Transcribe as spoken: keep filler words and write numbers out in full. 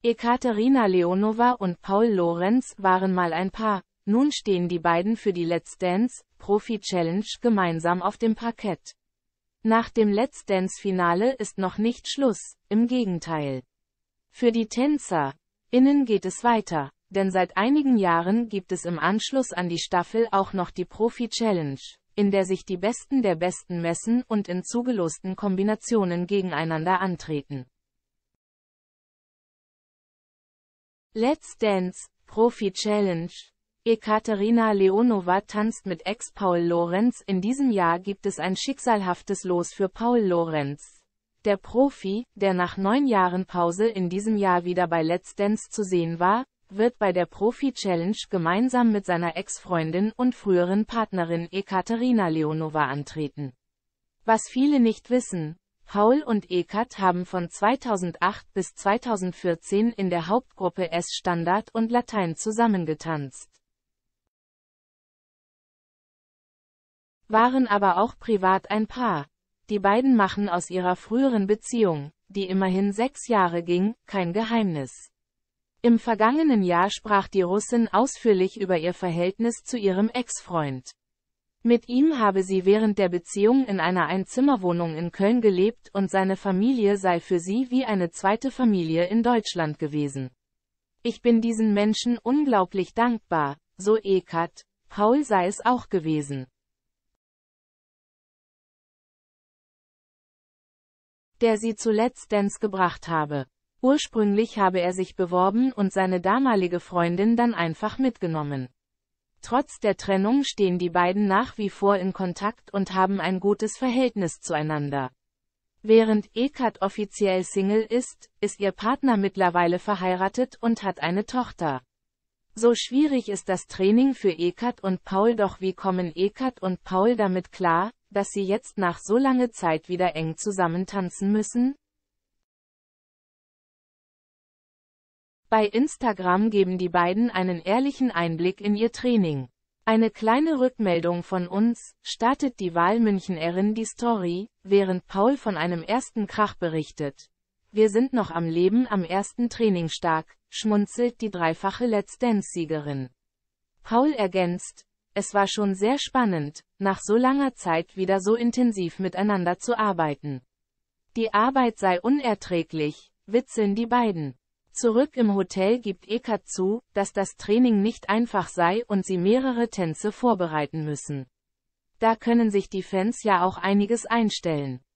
Ekaterina Leonova und Paul Lorenz waren mal ein Paar, nun stehen die beiden für die Let's Dance Profi Challenge gemeinsam auf dem Parkett. Nach dem Let's Dance Finale ist noch nicht Schluss, im Gegenteil. Für die TänzerInnen geht es weiter, denn seit einigen Jahren gibt es im Anschluss an die Staffel auch noch die Profi Challenge, in der sich die Besten der Besten messen und in zugelosten Kombinationen gegeneinander antreten. Let's Dance Profi Challenge. Ekaterina Leonova tanzt mit Ex-Paul Lorenz. In diesem Jahr gibt es ein schicksalhaftes Los für Paul Lorenz. Der Profi, der nach neun Jahren Pause in diesem Jahr wieder bei Let's Dance zu sehen war, wird bei der Profi Challenge gemeinsam mit seiner Ex-Freundin und früheren Partnerin Ekaterina Leonova antreten. Was viele nicht wissen: Paul und Ekat haben von zweitausendacht bis zweitausendvierzehn in der Hauptgruppe S Standard und Latein zusammengetanzt. Waren aber auch privat ein Paar. Die beiden machen aus ihrer früheren Beziehung, die immerhin sechs Jahre ging, kein Geheimnis. Im vergangenen Jahr sprach die Russin ausführlich über ihr Verhältnis zu ihrem Ex-Freund. Mit ihm habe sie während der Beziehung in einer Einzimmerwohnung in Köln gelebt und seine Familie sei für sie wie eine zweite Familie in Deutschland gewesen. Ich bin diesen Menschen unglaublich dankbar, so Ekat. Paul sei es auch gewesen. Der sie zu Let's Dance gebracht habe. Ursprünglich habe er sich beworben und seine damalige Freundin dann einfach mitgenommen. Trotz der Trennung stehen die beiden nach wie vor in Kontakt und haben ein gutes Verhältnis zueinander. Während Ekat offiziell Single ist, ist ihr Partner mittlerweile verheiratet und hat eine Tochter. So schwierig ist das Training für Ekat und Paul, doch wie kommen Ekat und Paul damit klar, dass sie jetzt nach so langer Zeit wieder eng zusammen tanzen müssen? Bei Instagram geben die beiden einen ehrlichen Einblick in ihr Training. Eine kleine Rückmeldung von uns, startet die Wahlmünchenerin die Story, während Paul von einem ersten Krach berichtet. Wir sind noch am Leben am ersten Trainingstag, schmunzelt die dreifache Let's Dance-Siegerin. Paul ergänzt: Es war schon sehr spannend, nach so langer Zeit wieder so intensiv miteinander zu arbeiten. Die Arbeit sei unerträglich, witzeln die beiden. Zurück im Hotel gibt Ekat zu, dass das Training nicht einfach sei und sie mehrere Tänze vorbereiten müssen. Da können sich die Fans ja auch einiges einstellen.